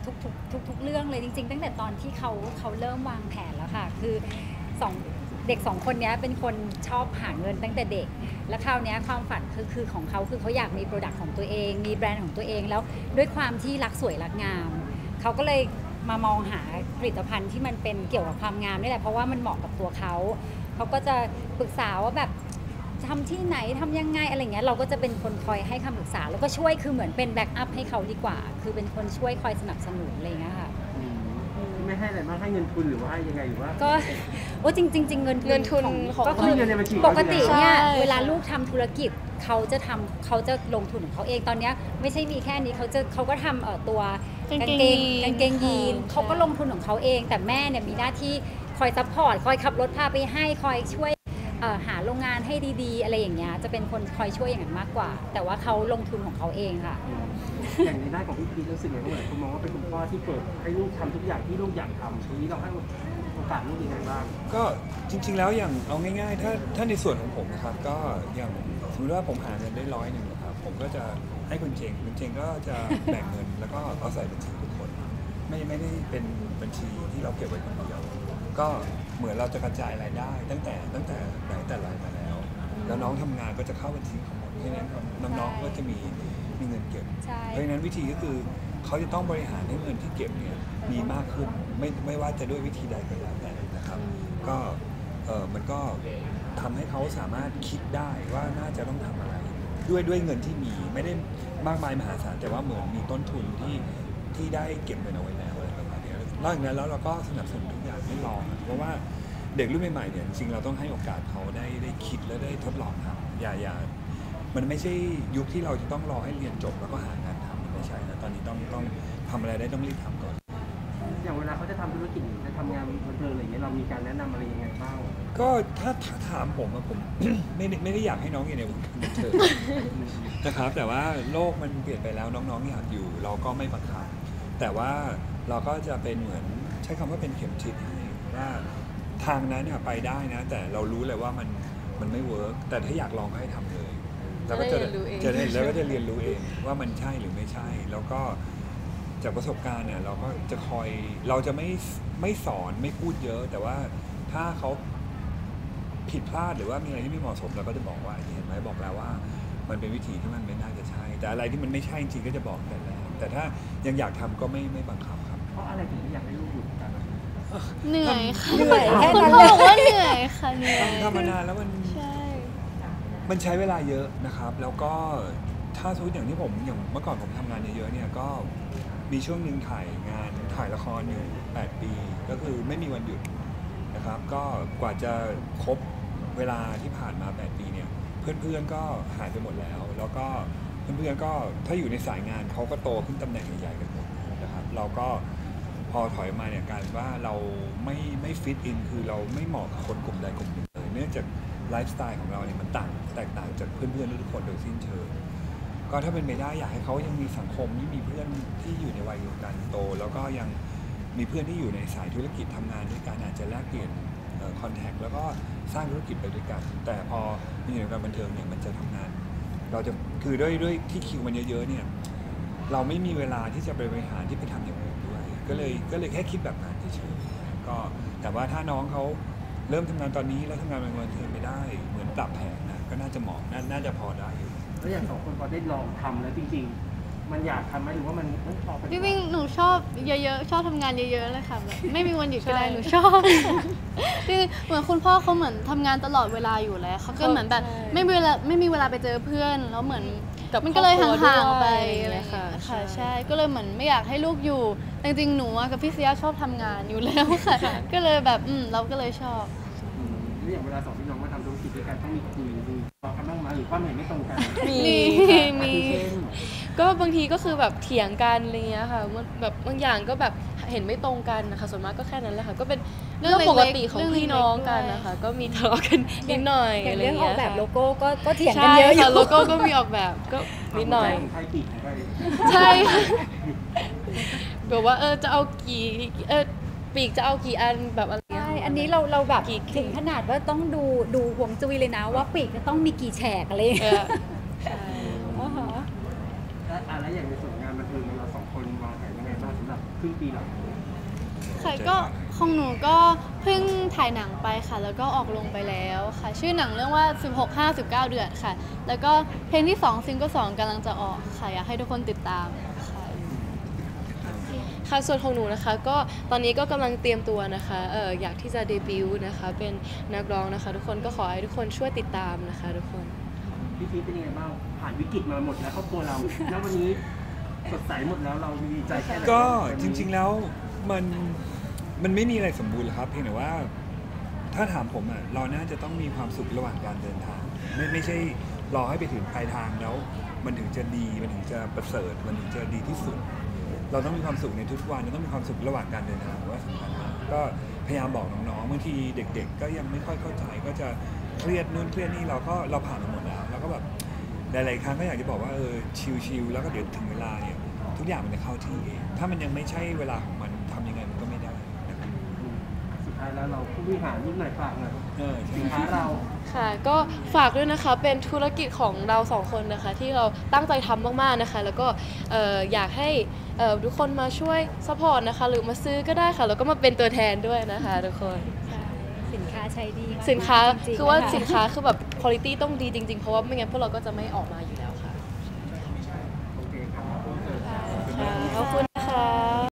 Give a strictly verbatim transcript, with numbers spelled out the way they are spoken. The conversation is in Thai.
ทุกทุกทุกทุกเรื่องเลยจริงๆตั้งแต่ตอนที่เขาเขาเริ่มวางแผนแล้วค่ะคือสองเด็กสองคนนี้เป็นคนชอบหาเงินตั้งแต่เด็กแล้วคราวนี้ความฝันคือคือของเขาคือเขาอยากมีโปรดักต์ของตัวเองมีแบรนด์ของตัวเองแล้วด้วยความที่รักสวยรักงามเขาก็เลยมามองหาผลิตภัณฑ์ที่มันเป็นเกี่ยวกับความงามนี่แหละเพราะว่ามันเหมาะกับตัวเขาเขาก็จะปรึกษาว่าแบบทำที่ไหนทำยังไงอะไรเงี้ยเราก็จะเป็นคนคอยให้คำปรึกษาแล้วก็ช่วยคือเหมือนเป็นแบ็กอัพให้เขาดีกว่าคือเป็นคนช่วยคอยสนับสนุนอะไรเงี้ยค่ะไม่ให้อะไรมากให้เงินทุนหรือว่าให้ยังไงหรือว่าก็โอ้จริงจริงเงินเงินทุนของก็คือปกติเนี่ยเวลาลูกทำธุรกิจเขาจะทำเขาจะลงทุนของเขาเองตอนนี้ไม่ใช่มีแค่นี้เขาจะเขาก็ทำเอ่อตัวกางเกงกางเกงยีนเขาก็ลงทุนของเขาเองแต่แม่เนี่ยมีหน้าที่คอยซัพพอร์ตคอยขับรถพาไปให้คอยช่วยหาโรงงานให้ดีๆอะไรอย่างเงี้ยจะเป็นคนคอยช่วยอย่างนั้นมากกว่าแต่ว่าเขาลงทุนของเขาเองค่ะอย่างในด้านของพี่พีรู้สึกยังไงบ้างคุณมองว่าเป็นคุณพ่อที่เปิดให้ลูกทำทุกอย่างที่ลูกอยากทำทีนี้เราให้โอกาสลูกยังไงบ้างก็จริงๆแล้วอย่างเอาง่ายๆถ้าถ้าในส่วนของผมนะครับก็อย่างสมมติว่าผมหาเงินได้ร้อยหนึ่งนะครับผมก็จะให้คุณเจงคุณเจงก็จะแบ่งเงินแล้วก็เอาใส่บัญชีทุกคนไม่ไม่ได้เป็นบัญชีที่เราเก็บไว้คนเดียวก็เหมือนเราจะกระจายรายได้ตั้งแต่ตั้งแต่ไหนแต่ไรมาแล้วแล้วน้องทำงานก็จะเข้าบัญชีของผมเพราะฉะนั้นน้องๆก็จะมีมีเงินเก็บเพราะฉะนั้นวิธีก็คือเขาจะต้องบริหารให้เงินที่เก็บเนี่ยมีมากขึ้นไม่ไม่ว่าจะด้วยวิธีใดก็แล้วแต่นะครับก็เออมันก็ทำให้เขาสามารถคิดได้ว่าน่าจะต้องทำอะไรด้วยด้วยเงินที่มีไม่ได้มากมายมหาศาลแต่ว่าเหมือนมีต้นทุนที่ที่ได้เก็บเงินเอาไว้แล้วอะไรประมาณนี้นอกจากนั้นแล้วเราก็สนับสนุนทุกอย่างให้ลองเพราะว่าเด็กรุ่นใหม่ๆเนี่ยจริงๆเราต้องให้โอกาสเขาได้ได้คิดและได้ทดลองทำอย่าอย่ามันไม่ใช่ยุคที่เราจะต้องรอให้เรียนจบแล้วก็หางานทำไม่ใช่นะตอนนี้ต้องต้องทำอะไรได้ต้องรีบทำก่อนอย่างเวลาเขาจะทำธุรกิจจะทำงานบันเทิงอะไรอย่างเงี้ยเรามีการแนะนำอะไรยังไงบ้างก็ถ้าถามผมอะผม ไม่ไม่ได้อยากให้น้องอยู่ในวงการบันเทิงนะครับแต่ว่าโลกมันเปลี่ยนไปแล้วน้องๆอยากอยู่เราก็ไม่บังคับแต่ว่าเราก็จะเป็นเหมือนใช้คำว่าเป็นเข็มทิศให้ว่าทางนั้นเนี่ยไปได้นะแต่เรารู้เลยว่ามันมันไม่เวิร์กแต่ถ้าอยากลองให้ทำเลยแล้วก็จะจะได้แล้วก็จะเรียนรู้เองว่ามันใช่หรือไม่ใช่แล้วก็จากประสบการณ์เนี่ยเราก็จะคอยเราจะไม่ไม่สอนไม่พูดเยอะแต่ว่าถ้าเขาผิดพลาดหรือว่ามีอะไรที่ไม่เหมาะสมเราก็จะบอกว่าเห็นไหมบอกแล้วว่ามันเป็นวิธีที่มันไม่น่าจะใช่แต่อะไรที่มันไม่ใช่จริงๆก็จะบอกแต่แรกแต่ถ้ายังอยากทำก็ไม่ไม่บังคับครับเพราะอะไรถึงไม่อยากให้ลูกอยู่กันเหนื่อยค่ะเหนื่อยแค่คุณนั้นพ่อบอกว่าเหนื่อยค่ะเหนื่อยทำมานานแล้วมันใช่มันใช้เวลาเยอะนะครับแล้วก็ถ้าสมมติอย่างที่ผมอย่างเมื่อก่อนผมทำงานเยอะๆเนี่ยก็มีช่วงหนึ่งถ่ายงานถ่ายละครอยู่แปดปีก็คือไม่มีวันหยุดนะครับก็กว่าจะครบเวลาที่ผ่านมาแปดปีเนี่ยเพื่อนๆก็หายไปหมดแล้วแล้วก็เพื่อนๆก็ถ้าอยู่ในสายงานเขาก็โตขึ้นตำแหน่งใหญ่ๆกันหมดนะครับเราก็พอถอยมาเนี่ยการว่าเราไม่ไม่ฟิตอินคือเราไม่เหมาะกับคนกลุ่มใดกลุ่มหนึ่งเลยเนื่องจากไลฟ์สไตล์ของเราเนี่ยมันต่างแตกต่างจากเพื่อนๆทุกคนโดยสิ้นเชิงก็ถ้าเป็นไปได้อยากให้เขายังมีสังคมที่มีเพื่อนที่อยู่ในวัยเดียวกันโตแล้วก็ยังมีเพื่อนที่อยู่ในสายธุรกิจทำงานด้วยกันอาจจะแลกเปลี่ยนคอนแทคแล้วก็สร้างธุรกิจไปด้วยกันแต่พอมีในการบันเทิงเนี่ยมันจะทำงานเราจะคือด้วยด้วยที่คิวมันเยอะๆเนี่ยเราไม่มีเวลาที่จะไปบริหารที่ไปทำอย่างอื่นด้วยก็เลยก็เลยแค่คิดแบบนั้นเฉยๆก็แต่ว่าถ้าน้องเขาเริ่มทำงานตอนนี้แล้วทำงานเป็นบันเทิงไม่ได้เหมือนปรับแผนนะก็น่าจะเหมาะน่าจะพอได้อยู่แล้วอย่างสองคนพอได้ลองทำแล้วจริงๆมันอยากทำไหมหรือว่ามันต้องพอเป็นพี่วิ่งหนูชอบเยอะๆชอบทำงานเยอะๆเลยค่ะแบบไม่มีวันหยุดก็ได้หนูชอบคือเหมือนคุณพ่อเขาเหมือนทำงานตลอดเวลาอยู่แล้วเขาก็เหมือนแบบไม่มีเวลาไม่มีเวลาไปเจอเพื่อนแล้วเหมือนมันก็เลยห่างๆไปอะไรค่ะค่ะใช่ก็เลยเหมือนไม่อยากให้ลูกอยู่จริงๆหนูกับพี่เสียชอบทำงานอยู่แล้วค่ะก็เลยแบบอืมเราก็เลยชอบนี่อย่างเวลาสองพี่น้องมาทำธุรกิจด้วยกันต้องมีคุยมีทะเลาะกันบ้างไหมหรือความเห็นไม่ตรงกันมีมีก็บางทีก็คือแบบเถียงกันอะไรเงี้ยค่ะแบบบางอย่างก็แบบเห็นไม่ตรงกันนะคะส่วนมากก็แค่นั้นแหละค่ะก็เป็นเรื่องปกติของพี่น้องกันนะคะก็มีทะเลาะกันนิดหน่อยอะไรเงี้ยเรื่องออกแบบโลโก้ก็ก็เถียงกันเยอะอยู่โลโก้ก็มีออกแบบก็นิดหน่อยใช่แบบว่าเออจะเอากี่เออปีกจะเอากี่อันแบบอะไรใช่อันนี้เราเราแบบถึงขนาดว่าต้องดูดูห่วงจุ้ยเลยนะว่าปีกจะต้องมีกี่แฉกอะไรใช่แล้วอย่างในส่วนงานบันเทิงเราสองคนวางแผนยังไงบ้างสำหรับครึ่งปีหลังค่ะก็ของหนูก็เพิ่งถ่ายหนังไปค่ะ แล้วก็ออกลงไปแล้วค่ะ ชื่อหนังเรื่องว่า สิบหก ห้า สิบเก้า เดือนค่ะ แล้วก็เพลงที่สองซิงเกิลสองกำลังจะออกค่ะ อยากให้ทุกคนติดตามค่ะค่ะส่วนของหนูนะคะก็ตอนนี้ก็กำลังเตรียมตัวนะคะเอออยากที่จะเดบิวต์นะคะเป็นนักร้องนะคะ ทุกคนก็ขอให้ทุกคนช่วยติดตามนะคะทุกคนพี่พีชเป็นยังไงบ้างผ่านวิกฤตมาหมดแล้วครอบครัวเรา แล้ววันนี้สดใสหมดแล้วเราดีใจแค่ไหนก็จริงๆแล้วมันมันไม่มีอะไรสมบูรณ์หรอกครับเพียงแต่ว่าถ้าถามผมอ่ะเราน่าจะต้องมีความสุขระหว่างการเดินทาง ไม่ไม่ใช่รอให้ไปถึงปลายทางแล้ว มันถึงจะดีมันถึงจะประเสริฐมันถึงจะดีที่สุด เราต้องมีความสุขในทุกวันเราต้องมีความสุขระหว่างการเดินทางว่าสำคัญมากก็พยายามบอกน้องๆบางทีเด็ก ๆ ก็ยังไม่ค่อยเข้าใจก็จะเครียดนู่นเครียดนี่เราก็เราผ่านมาหมดแล้วแล้วก็แบบหลายๆครั้งก็อยากจะบอกว่าเออชิลๆแล้วก็เดี๋ยวถึงเวลาเนี่ยทุกอย่างมันจะเข้าที่เองถ้ามันยังไม่ใช่เวลาของมันทำยังไงมันก็ไม่ได้นะครับสุดท้ายแล้วเราผู้บริหารรุ่นไหนฝากหน่อยเออใช่สินค้าเราค่ะก็ฝากด้วยนะคะเป็นธุรกิจของเราสองคนนะคะที่เราตั้งใจทำมากๆนะคะ แล้วก็เอ่ออยากให้เอ่อทุกคนมาช่วยสปอร์ตนะคะหรือมาซื้อก็ได้ค่ะแล้วก็มาเป็นตัวแทนด้วยนะคะทุกคนสินค้าใช้ดีมากๆสินค้าจริงๆคือว่าะะสินค้าคือแบบคุณภาพต้องดีจริงๆเพราะว่าไม่งั้นพวกเราก็จะไม่ออกมาอยู่แล้วค่ะโอเคครับขอบคุณ